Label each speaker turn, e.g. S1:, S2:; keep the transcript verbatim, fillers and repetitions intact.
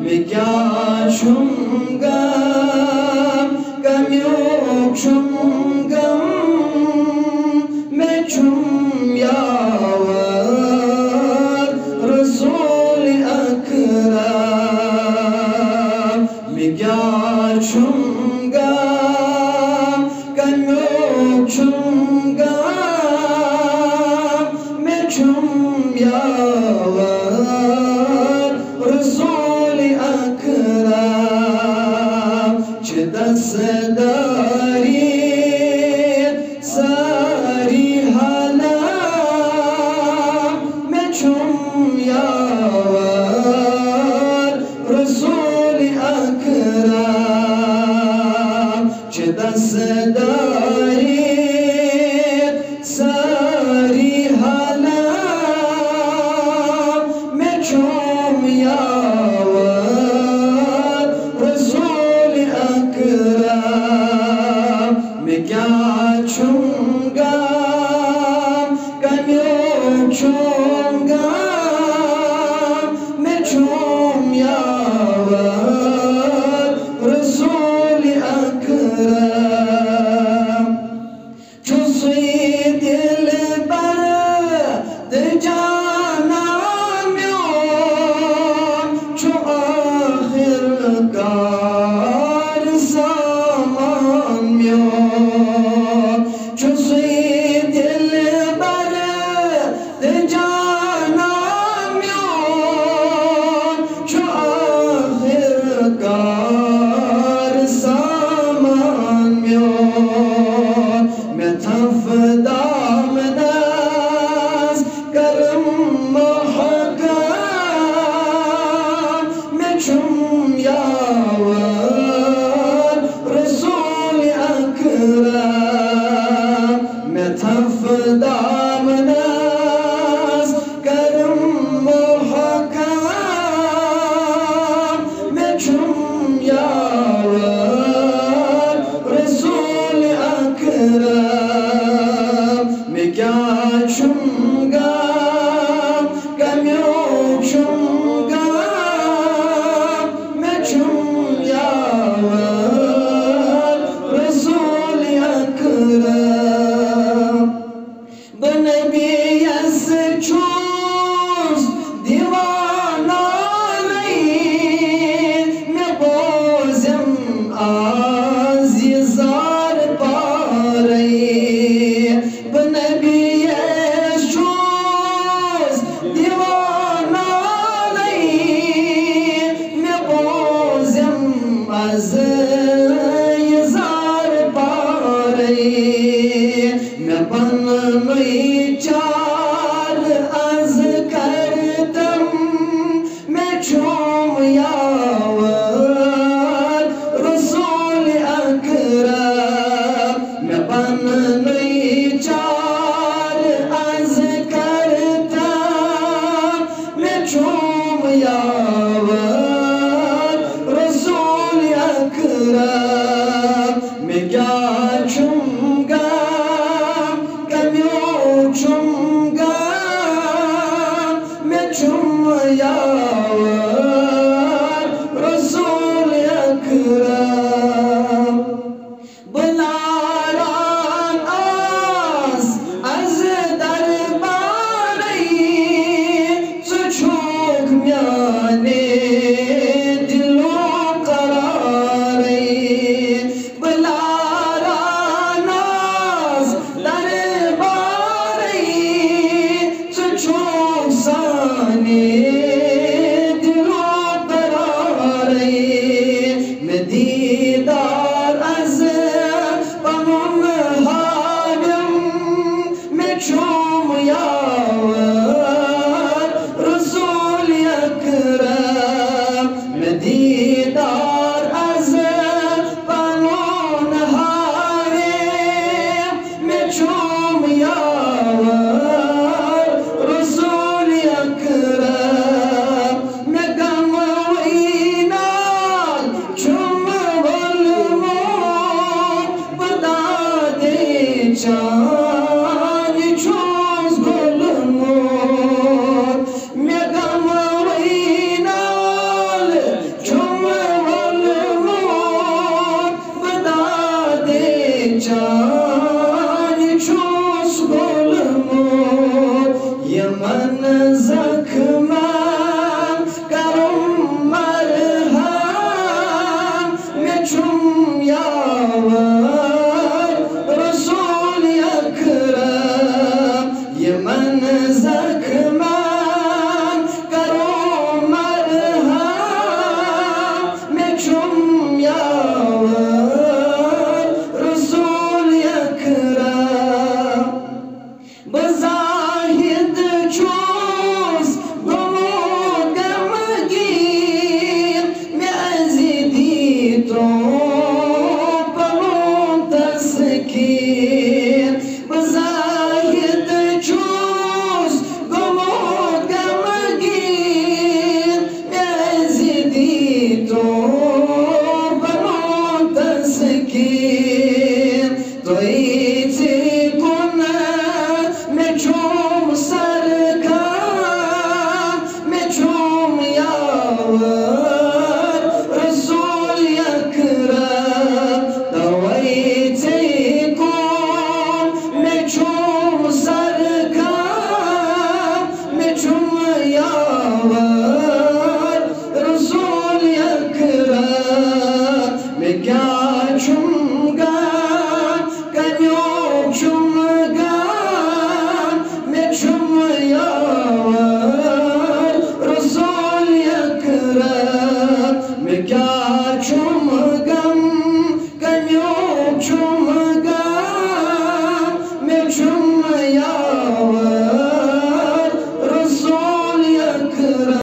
S1: मैं क्या छूंगा कमियों छूंगा मैं छूं यावर रसूल अकरम मैं क्या छूंगा कमियों छूंगा मैं छूं यावर रसूल अकरम दसदारी सारी हाला मैं छूं यावर रसूल अकरम दसदारी सारी हाला मैं छूं यावर रसूल अकरम मैं क्या छूंगा कमियों छूंगा मैं छूं यावर रसूल अकरम चुस्वी दिल बर जाना म्यों चु आखिरकार सामान म्यों चुस्वी दिल बर जाना म्यों चु आखिरकार सामान म्यों मैं थफदाम दास करम महकम मैं छूं यावर रसूल अकरम मैं थफदाम दास करम महकम मैं छूं यावर रसूल अकरम मैं क्या छूंगा कमियों छूंगा मैं छूं यावर रसूल अकरम बनबी यस चूस दीवाना नहीं मैं बोझम आज़िज़ार पारई बनबी यस चूस दीवाना नहीं मैं बोझम आज़िज़ार पारई मैं बनई चार अज़ करदम मैं छूं यावर रसूल अकरम मैं बनई चार अज़ करदम मैं छूं यावर रसूल अकरम मैं क्या छूंगा कमियों छूंगा मैं छूं यावर रसूल अकरम बुलारान आस अज़ दरबारई सुछूक म्याने दिलों करारई बुलारान आस दरबारई सुछूक साने दिलों करारई मैं दीदार अज़ पनुन हागम मैं छूं यावर रसूल अकरम मैं दीदार अज़ पनुन हागम मैं छूं यावर रसूल अकरम मैं गम वही नाल छूं तो